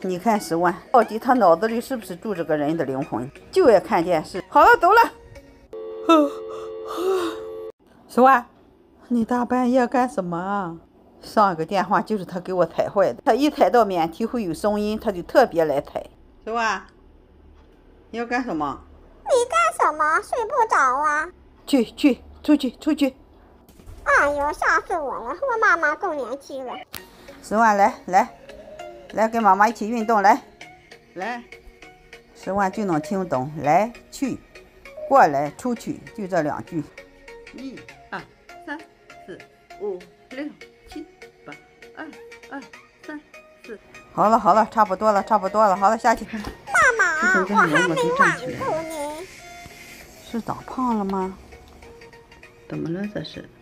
你看十万，到底他脑子里是不是住着个人的灵魂？就爱看电视。好了，走了。十万，你大半夜干什么啊？上一个电话就是他给我踩坏的，他一踩到免提会有声音，他就特别来踩。十万，你要干什么？ 你干什么？睡不着啊？ 出去！ 哎呦，吓死我了！我妈妈更年期了。 十万，来，跟妈妈一起运动，来，十万就能听懂，来去，过来出去，就这2句。1、2、3、4、5、6、7、8、2、3、4。好了，差不多了，好了，下去。 妈妈，我还没满足你。 是长胖了吗？怎么了这是？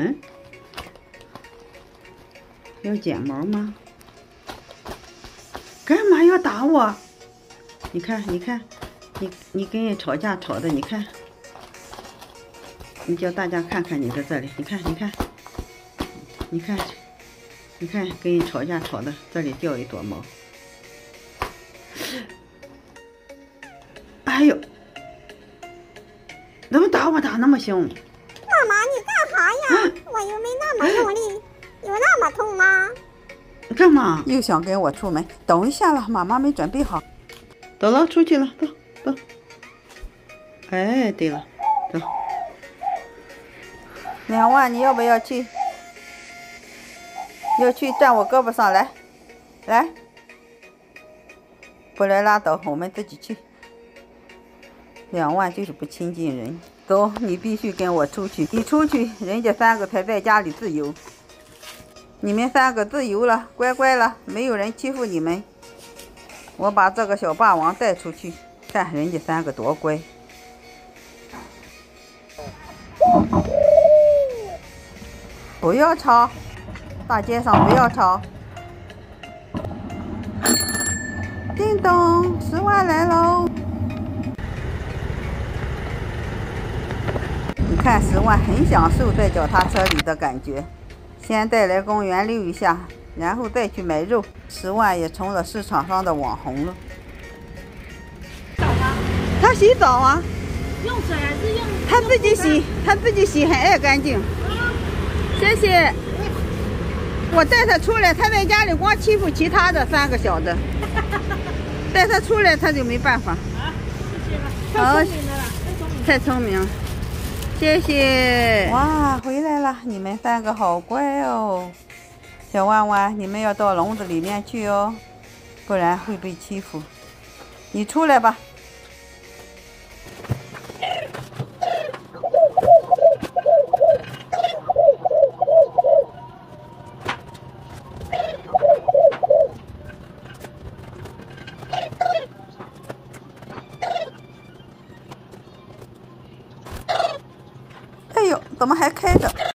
要剪毛吗？干嘛要打我？你看，你跟人吵架吵的，你看，你叫大家看看你在这里，你看，跟人吵架吵的，这里掉一朵毛。哎呦，怎么打我打那么凶？ 妈妈，你干啥呀？我又没那么用力，有那么痛吗？ 干嘛？又想跟我出门？等一下了，妈妈没准备好。走了，出去了，走。哎，对了，走。2万，你要不要去？要去站我胳膊上来，不来拉倒，我们自己去。2万就是不亲近人。走，你必须跟我出去。你出去，人家3个才在家里自由。你们3个自由了，乖了，没有人欺负你们。我把这个小霸王带出去，看人家3个多乖。不要吵，大街上不要吵。叮咚，10万来喽！你看10万很享受在脚踏车里的感觉。先带来公园溜一下，然后再去买肉。10万也成了市场上的网红了。他洗澡啊？ 用水还是用？ 他自己洗，很爱干净。谢谢。我带他出来，他在家里光欺负其他的3个小子。带他出来，他就没办法。 谢谢了。太聪明了， 太聪明了。谢谢。哇，回来了！你们3个好乖哦。小万万，你们要到笼子里面去哦，不然会被欺负。你出来吧。哎呦，怎么还开着？